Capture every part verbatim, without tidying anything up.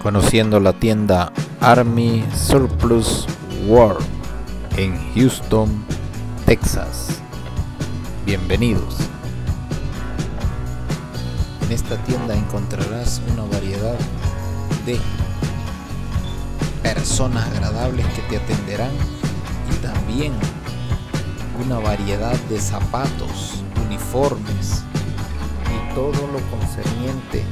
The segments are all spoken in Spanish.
conociendo la tienda Army Surplus World en Houston, Texas. Bienvenidos. En esta tienda encontrarás una variedad de personas agradables que te atenderán y también una variedad de zapatos, uniformes y todo lo concerniente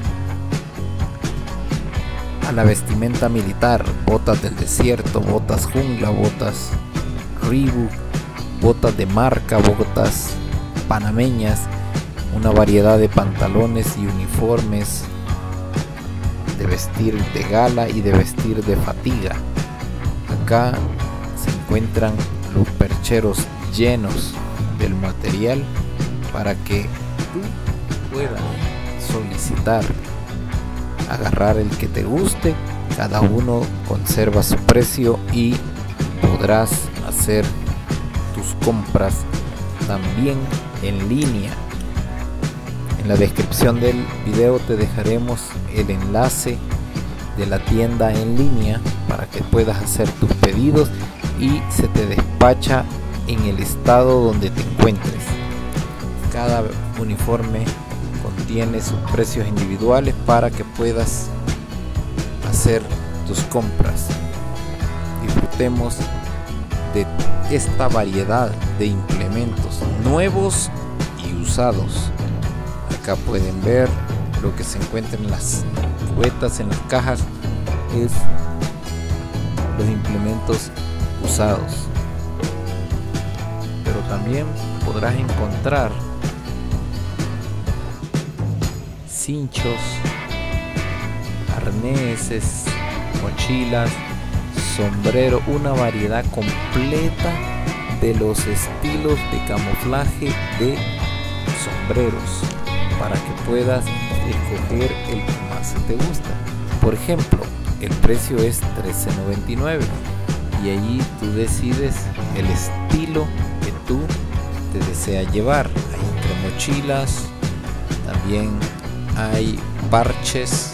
a la vestimenta militar: botas del desierto, botas jungla, botas Reebok, botas de marca, botas panameñas, una variedad de pantalones y uniformes de vestir de gala y de vestir de fatiga. Acá se encuentran los percheros llenos del material para que tú puedas solicitar, agarrar el que te guste. Cada uno conserva su precio y podrás hacer tus compras también en línea. En la descripción del video te dejaremos el enlace de la tienda en línea para que puedas hacer tus pedidos y se te despacha en el estado donde te encuentres. Cada uniforme contiene sus precios individuales para que puedas hacer tus compras. Disfrutemos de esta variedad de implementos nuevos y usados. Acá pueden ver lo que se encuentra en las cubetas, en las cajas, es los implementos usados. Pero también podrás encontrar cinchos, arneses, mochilas, sombrero, una variedad completa de los estilos de camuflaje de sombreros para que puedas escoger el que más te gusta. Por ejemplo, el precio es trece noventa y nueve y allí tú decides el estilo que tú te deseas llevar. Hay entre mochilas, también hay parches,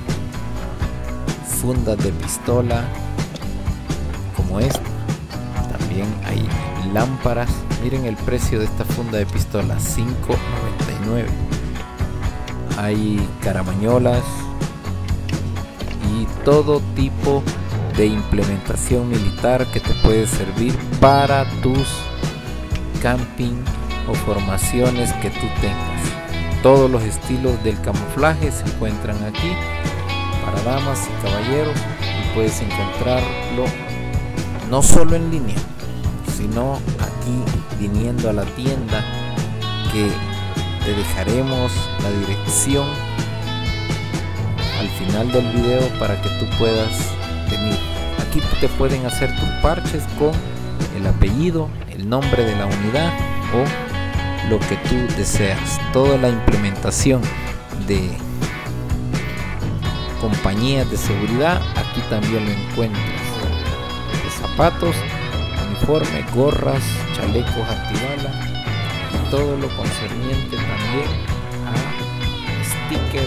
fundas de pistola como esta, también hay lámparas. Miren el precio de esta funda de pistola, cinco noventa y nueve. Hay caramañolas y todo tipo de implementación militar que te puede servir para tus camping o formaciones que tú tengas. Todos los estilos del camuflaje se encuentran aquí para damas y caballeros y puedes encontrarlo no solo en línea, sino aquí viniendo a la tienda, que te dejaremos la dirección al final del video para que tú puedas venir. Aquí te pueden hacer tus parches con el apellido, el nombre de la unidad o lo que tú deseas. Toda la implementación de compañías de seguridad aquí también lo encuentras. De zapatos, uniforme, gorras, chalecos antibala y todo lo concerniente también a stickers,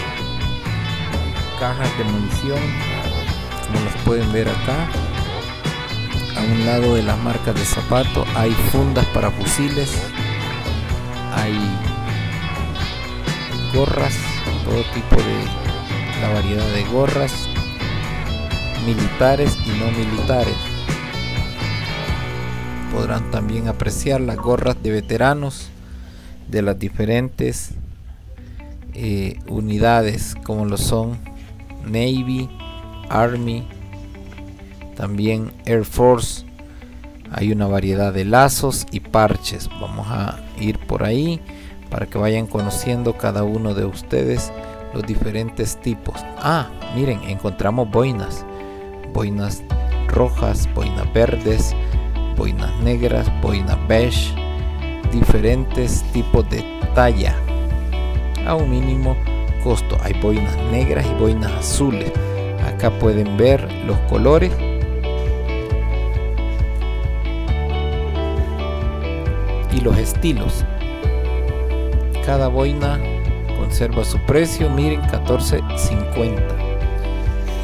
cajas de munición, como los pueden ver acá. A un lado de las marcas de zapatos hay fundas para fusiles, hay gorras, todo tipo de la variedad de gorras, militares y no militares. Podrán también apreciar las gorras de veteranos de las diferentes eh, unidades, como lo son Navy, Army, también Air Force. Hay una variedad de lazos y parches. Vamos a ir por ahí para que vayan conociendo cada uno de ustedes los diferentes tipos. Ah, miren, encontramos boinas, boinas rojas, boinas verdes, boinas negras, boinas beige, diferentes tipos de talla a un mínimo costo. Hay boinas negras y boinas azules. Acá pueden ver los colores y los estilos. Cada boina conserva su precio. Miren, catorce cincuenta.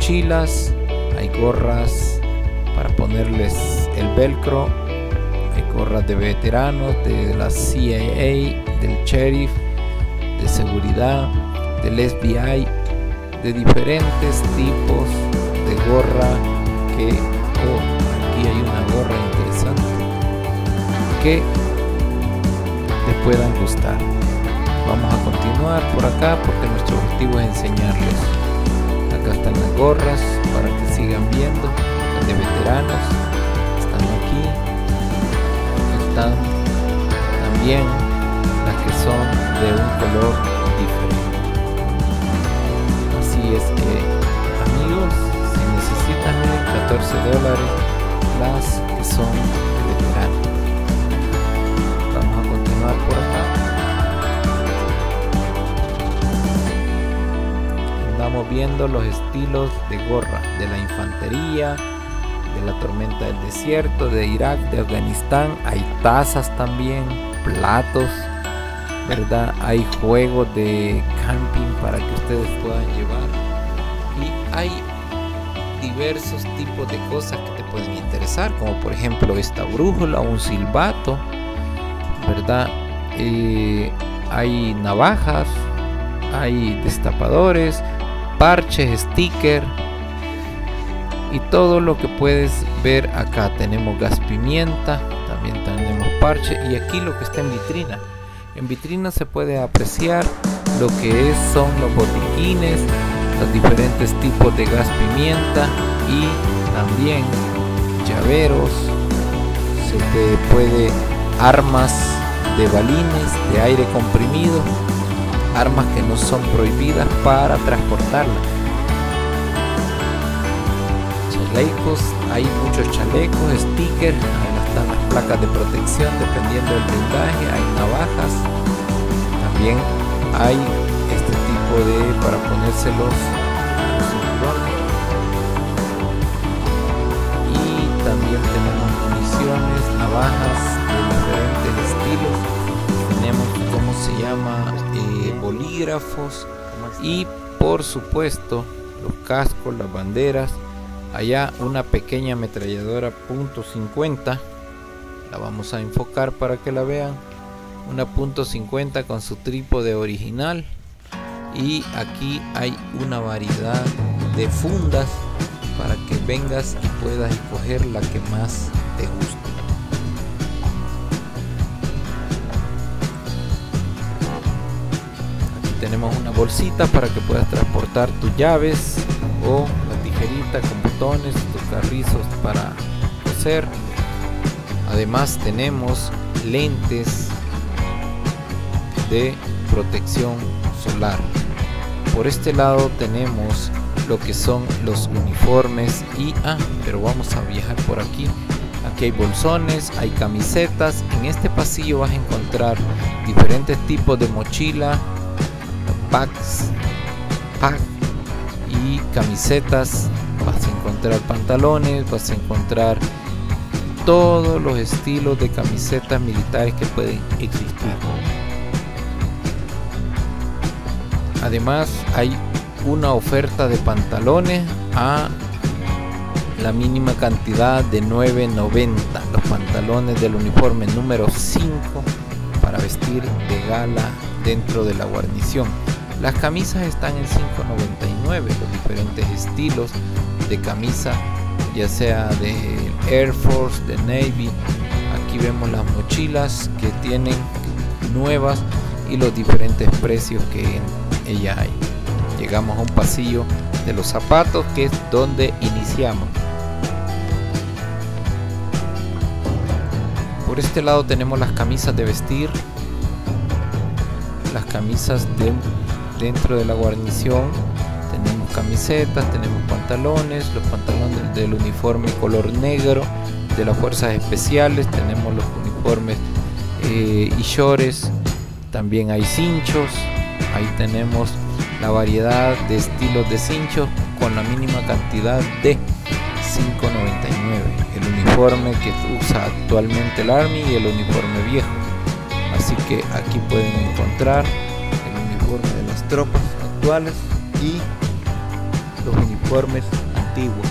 mochilas, hay gorras para ponerles el velcro, hay gorras de veteranos, de la C I A, del sheriff, de seguridad, del F B I, de diferentes tipos de gorra que, oh, aquí hay una gorra interesante que les puedan gustar. Vamos a continuar por acá porque nuestro objetivo es enseñarles. Acá están las gorras para que sigan viendo, las de veteranos están aquí, están también las que son de un color diferente. Así es que, amigos, si necesitan catorce dólares las que son de veteranos. Vamos a continuar por acá. Estamos viendo los estilos de gorra de la infantería, de la tormenta del desierto, de Irak, de Afganistán. Hay tazas también, platos, ¿verdad? Hay juegos de camping para que ustedes puedan llevar, y hay diversos tipos de cosas que te pueden interesar, como por ejemplo esta brújula, un silbato, ¿verdad? Eh, hay navajas, hay destapadores, parches, sticker y todo lo que puedes ver acá. Tenemos gas pimienta, también tenemos parche, y aquí lo que está en vitrina. En vitrina se puede apreciar lo que es, son los botiquines, los diferentes tipos de gas pimienta, y también llaveros. Se te puede armas de balines de aire comprimido, armas que no son prohibidas para transportarlas. Chalecos, hay muchos chalecos, stickers, ahí están las placas de protección dependiendo del blindaje, hay navajas, también hay este tipo de para ponérselos a los cinturones, y también tenemos municiones, navajas de diferentes estilos, tenemos, ¿cómo se llama? Eh, bolígrafos, y por supuesto los cascos, las banderas. Allá una pequeña ametralladora punto cincuenta, la vamos a enfocar para que la vean, una punto cincuenta con su trípode original, y aquí hay una variedad de fundas para que vengas y puedas escoger la que más te guste. Tenemos una bolsita para que puedas transportar tus llaves o la tijerita con botones, tus carrizos para coser. Además tenemos lentes de protección solar. Por este lado tenemos lo que son los uniformes, y ah, pero vamos a viajar por aquí. Aquí hay bolsones, hay camisetas. En este pasillo vas a encontrar diferentes tipos de mochila, packs, pack y camisetas. Vas a encontrar pantalones, vas a encontrar todos los estilos de camisetas militares que pueden existir. Además hay una oferta de pantalones a la mínima cantidad de nueve noventa, los pantalones del uniforme número cinco para vestir de gala dentro de la guarnición. Las camisas están en cinco noventa y nueve, los diferentes estilos de camisa, ya sea de Air Force, de Navy. Aquí vemos las mochilas que tienen nuevas y los diferentes precios que en ella hay. Llegamos a un pasillo de los zapatos, que es donde iniciamos. Por este lado tenemos las camisas de vestir, las camisas de dentro de la guarnición. Tenemos camisetas, tenemos pantalones, los pantalones del uniforme color negro de las fuerzas especiales, tenemos los uniformes eh, y shorts, también hay cinchos. Ahí tenemos la variedad de estilos de cinchos con la mínima cantidad de cinco noventa y nueve, el uniforme que usa actualmente el Army y el uniforme viejo. Así que aquí pueden encontrar el uniforme de las tropas actuales y los uniformes uniformes antiguos.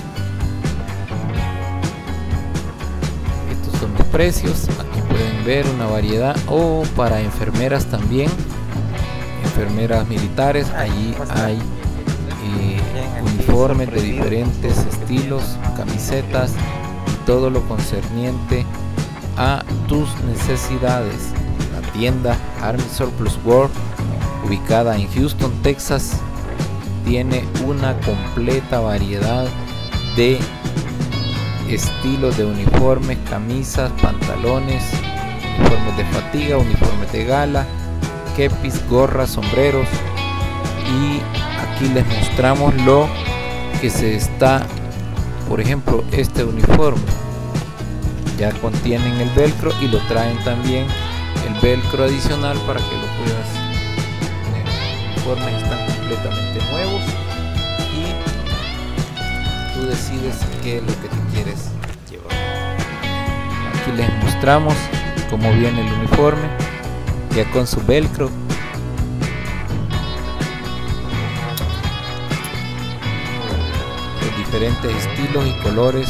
Estos son los precios. Aquí pueden ver una variedad, o oh, para enfermeras también, enfermeras militares. Allí hay eh, uniformes de diferentes estilos, camisetas y todo lo concerniente a tus necesidades. La tienda Army Surplus World, ubicada en Houston, Texas, tiene una completa variedad de estilos de uniformes, camisas, pantalones, uniformes de fatiga, uniformes de gala, kepis, gorras, sombreros. Y aquí les mostramos lo que se está, por ejemplo, este uniforme ya contienen el velcro y lo traen también el velcro adicional para que lo puedas tener. Los uniformes están completamente nuevos y tú decides qué es lo que te quieres llevar. Aquí les mostramos cómo viene el uniforme ya con su velcro. Los diferentes estilos y colores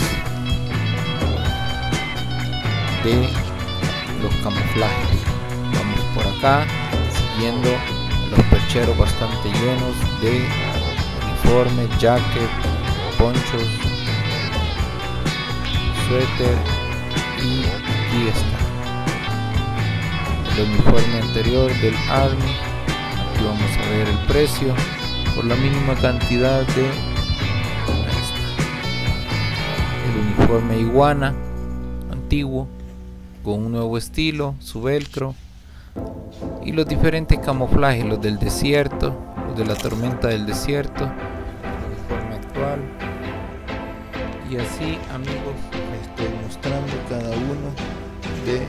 de los camuflajes. Vamos por acá siguiendo los percheros bastante llenos de uniformes, jacket, ponchos, suéter, y aquí está el uniforme anterior del Army. Aquí vamos a ver el precio por la mínima cantidad de, ahí está, el uniforme iguana antiguo con un nuevo estilo, su velcro, y los diferentes camuflajes, los del desierto, los de la tormenta del desierto, el uniforme actual. Y así, amigos, les estoy mostrando cada uno de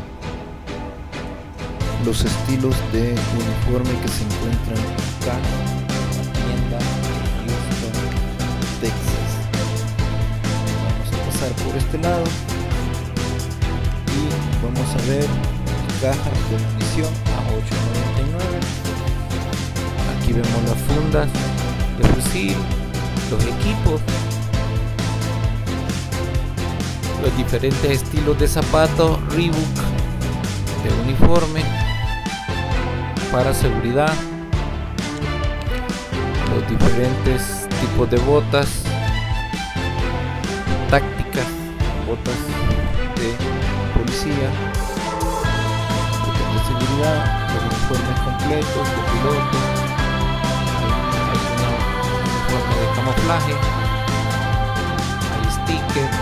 los estilos de uniforme que se encuentran acá en la tienda en Houston, Texas. Vamos a pasar por este lado y vamos a ver cajas de munición a ocho noventa y nueve. Aquí vemos las fundas de fusil, los equipos, los diferentes estilos de zapatos Reebok de uniforme para seguridad, los diferentes tipos de botas tácticas, botas de policía, de seguridad, los uniformes completos de piloto, hay un uniforme de camuflaje, hay stickers,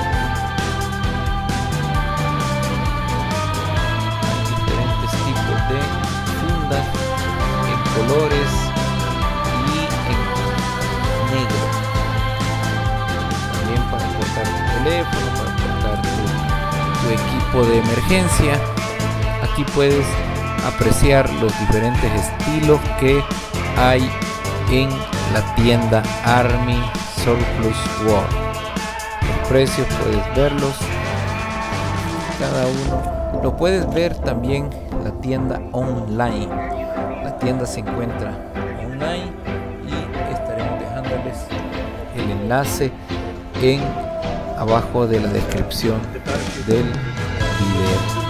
hay diferentes tipos de fundas en colores y en negro, también para cortar tu teléfono, para cortar tu, tu equipo de emergencia. Aquí puedes apreciar los diferentes estilos que hay en la tienda Army Surplus World. Los precios puedes verlos cada uno. Lo puedes ver también la tienda online. La tienda se encuentra online y estaremos dejándoles el enlace en abajo de la descripción del video.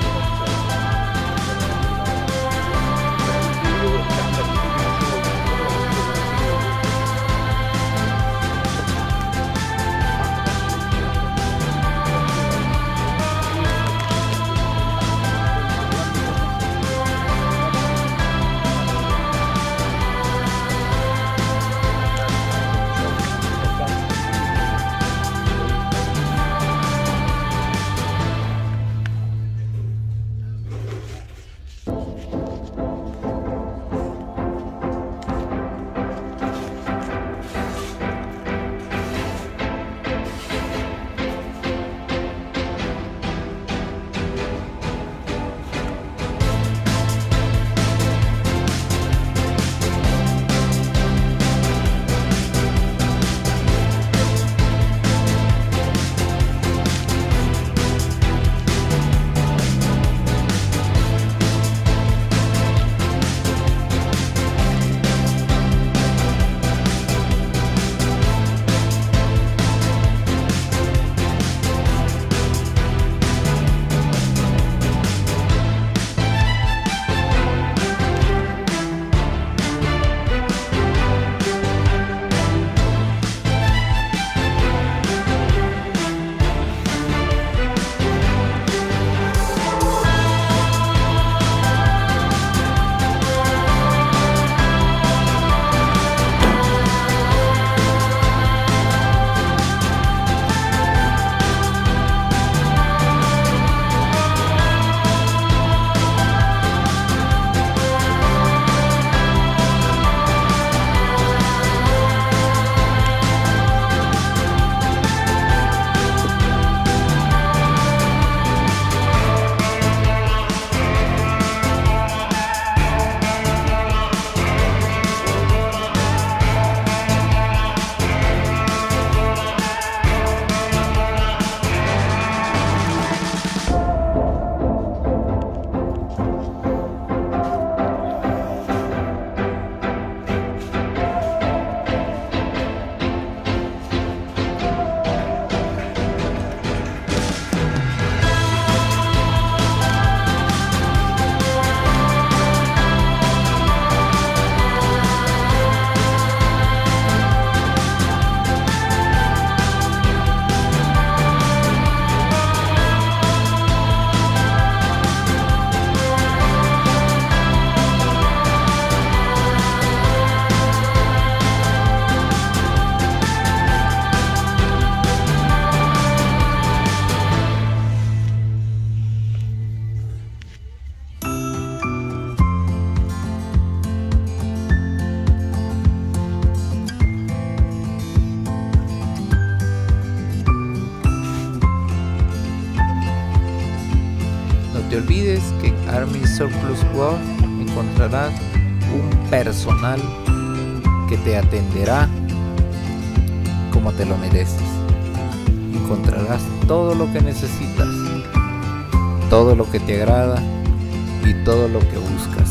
te olvides que en Army Surplus World encontrarás un personal que te atenderá como te lo mereces. Encontrarás todo lo que necesitas, todo lo que te agrada y todo lo que buscas.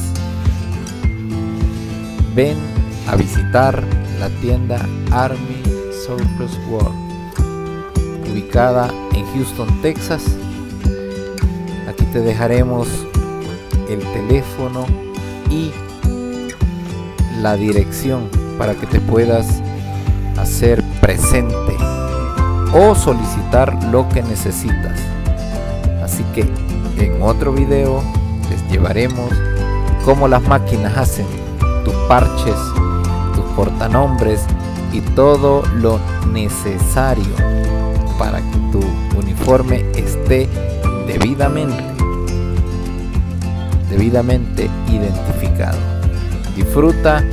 Ven a visitar la tienda Army Surplus World, ubicada en Houston, Texas. Aquí te dejaremos el teléfono y la dirección para que te puedas hacer presente o solicitar lo que necesitas. Así que en otro video les llevaremos cómo las máquinas hacen tus parches, tus portanombres y todo lo necesario para que tu uniforme esté debidamente debidamente identificado. Disfruta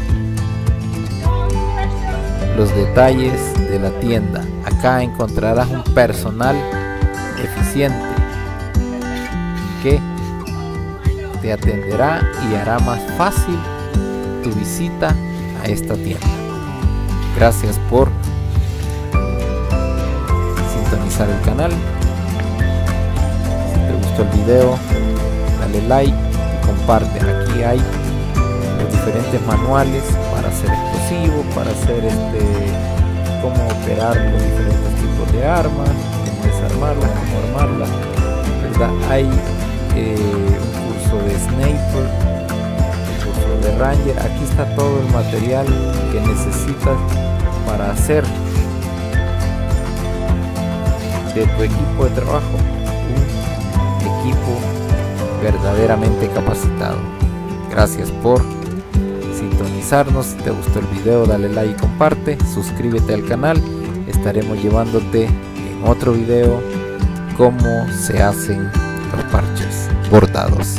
los detalles de la tienda. Acá encontrarás un personal eficiente que te atenderá y hará más fácil tu visita a esta tienda. Gracias por sintonizar el canal. Si te gustó el video, dale like y comparte. Aquí hay los diferentes manuales para hacer explosivos, para hacer este cómo operar los diferentes tipos de armas, cómo desarmarlas, cómo armarlas, ¿verdad? Hay eh, un curso de sniper, un curso de ranger. Aquí está todo el material que necesitas para hacer de tu equipo de trabajo un equipo verdaderamente capacitado. Gracias por sintonizarnos. Si te gustó el video, dale like y comparte, suscríbete al canal. Estaremos llevándote en otro video cómo se hacen los parches bordados.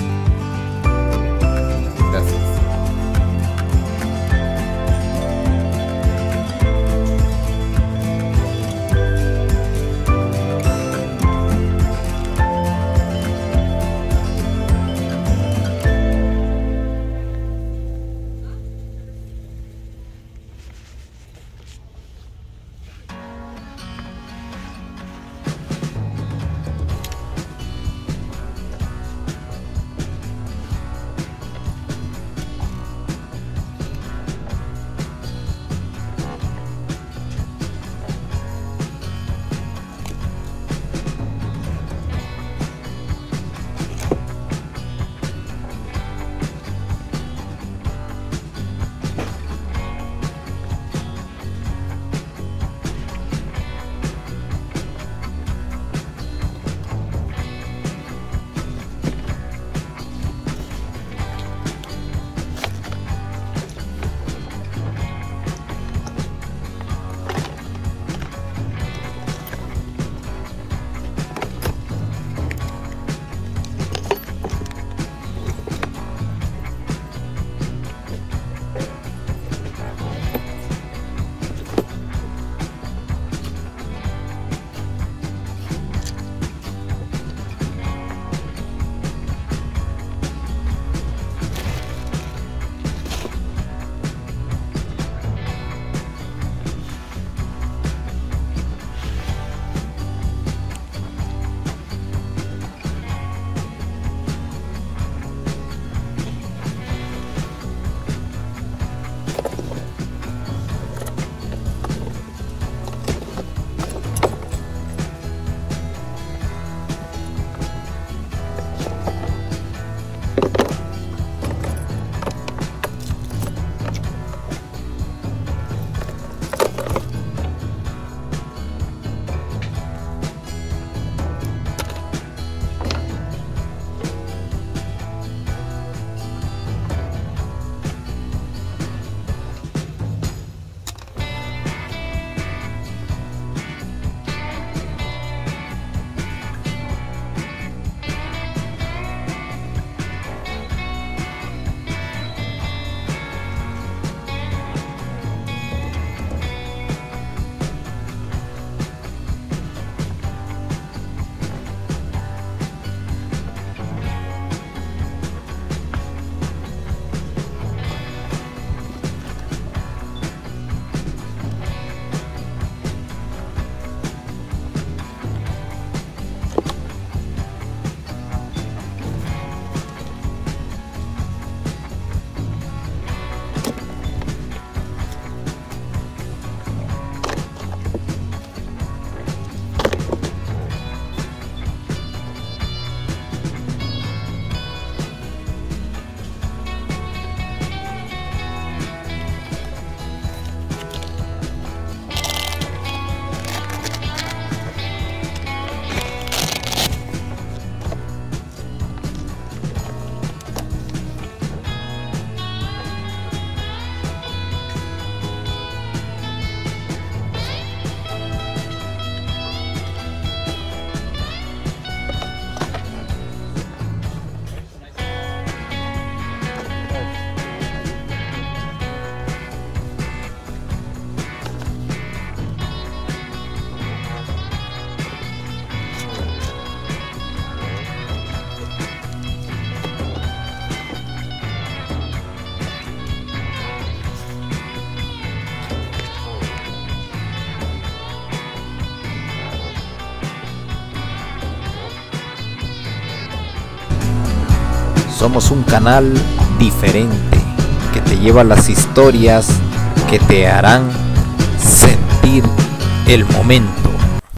Somos un canal diferente que te lleva las historias que te harán sentir el momento.